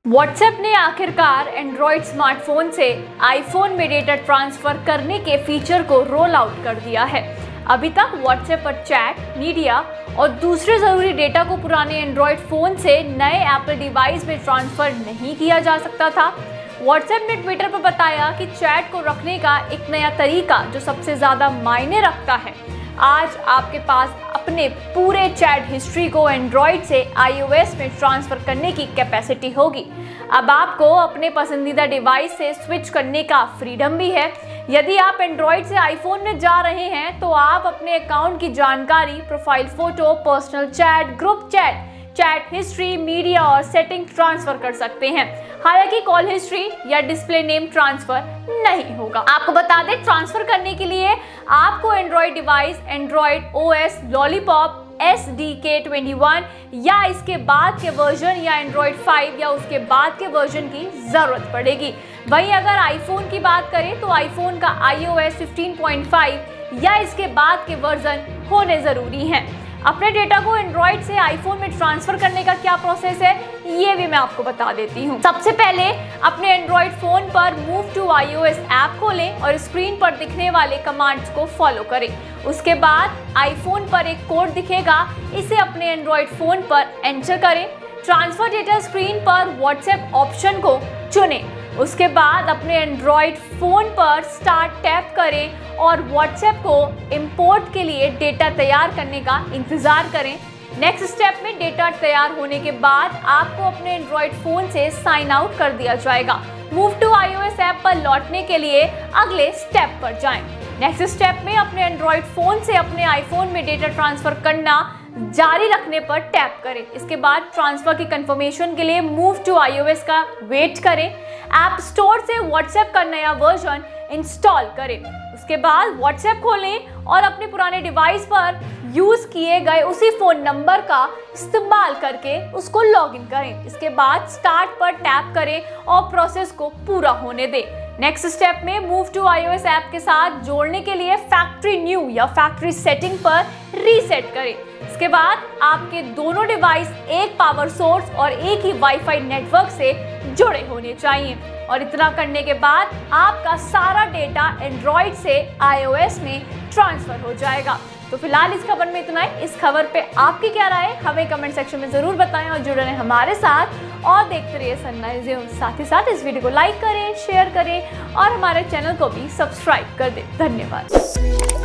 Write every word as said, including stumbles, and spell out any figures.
WhatsApp ने आखिरकार Android smartphone से आईफोन में डेटा ट्रांसफर करने के फीचर को रोल आउट कर दिया है। अभी तक व्हाट्सएप पर चैट, मीडिया और दूसरे ज़रूरी डेटा को पुराने एंड्रॉयड फ़ोन से नए एप्पल डिवाइस में ट्रांसफ़र नहीं किया जा सकता था। व्हाट्सएप ने ट्विटर पर बताया कि चैट को रखने का एक नया तरीका जो सबसे ज़्यादा मायने रखता है। आज आपके पास अपने पूरे चैट हिस्ट्री को एंड्रॉयड से आईओएस में ट्रांसफ़र करने की कैपेसिटी होगी। अब आपको अपने पसंदीदा डिवाइस से स्विच करने का फ्रीडम भी है। यदि आप एंड्रॉयड से आईफोन में जा रहे हैं तो आप अपने अकाउंट की जानकारी, profile photo, personal chat, group chat, chat history, media और सेटिंग ट्रांसफर कर सकते हैं। हालांकि कॉल हिस्ट्री या डिस्प्ले नेम ट्रांसफर नहीं होगा। आपको बता दें, ट्रांसफर करने के लिए आपको Android device Android OS Lollipop S D K इक्कीस या इसके बाद के वर्जन या एंड्रॉयड फाइव या उसके बाद के वर्जन की जरूरत पड़ेगी। वहीं अगर आईफोन की बात करें तो आईफोन का आईओएस फिफ्टीन पॉइंट फाइव या इसके बाद के वर्जन होने जरूरी हैं। अपने डेटा को एंड्रॉयड से आईफोन में ट्रांसफर करने का क्या प्रोसेस है, ये भी मैं आपको बता देती हूँ। सबसे पहले अपने एंड्रॉयड फोन पर मूव टू आईओएस ऐप खोलें और स्क्रीन पर दिखने वाले कमांड्स को फॉलो करें। उसके बाद आईफोन पर एक कोड दिखेगा, इसे अपने एंड्रॉयड फोन पर एंटर करें। ट्रांसफर डेटा स्क्रीन पर व्हाट्सएप ऑप्शन को चुनें। उसके बाद अपने एंड्रॉयड फ़ोन पर स्टार्ट टैप करें और व्हाट्सएप को इंपोर्ट के लिए डेटा तैयार करने का इंतज़ार करें। नेक्स्ट स्टेप में डेटा तैयार होने के बाद आपको अपने एंड्रॉयड फ़ोन से साइन आउट कर दिया जाएगा। मूव टू आईओएस ऐप पर लौटने के लिए अगले स्टेप पर जाएं। नेक्स्ट स्टेप में अपने एंड्रॉयड फ़ोन से अपने आईफोन में डेटा ट्रांसफ़र करना जारी रखने पर टैप करें। इसके बाद ट्रांसफर की कंफर्मेशन के लिए मूव टू आईओएस का वेट करें। ऐप स्टोर से व्हाट्सएप का नया वर्जन इंस्टॉल करें। उसके बाद व्हाट्सएप खोलें और अपने पुराने डिवाइस पर यूज़ किए गए उसी फ़ोन नंबर का इस्तेमाल करके उसको लॉगिन करें। इसके बाद स्टार्ट पर टैप करें और प्रोसेस को पूरा होने दें। नेक्स्ट स्टेप में मूव टू आईओएस ऐप के साथ जोड़ने के लिए फैक्ट्री न्यू या फैक्ट्री सेटिंग पर रीसेट करें। इसके बाद आपके दोनों डिवाइस एक पावर सोर्स और एक ही वाईफाई नेटवर्क से जुड़े होने चाहिए। और इतना करने के बाद आपका सारा डेटा एंड्रॉयड से आईओएस में ट्रांसफर हो जाएगा। तो फिलहाल इस खबर में इतना ही। इस खबर पे आपकी क्या राय है हमें कमेंट सेक्शन में ज़रूर बताएं और जुड़े रहें हमारे साथ और देखते रहिए सनराइज न्यूज़। साथ ही साथ इस वीडियो को लाइक करें, शेयर करें और हमारे चैनल को भी सब्सक्राइब कर दें। धन्यवाद।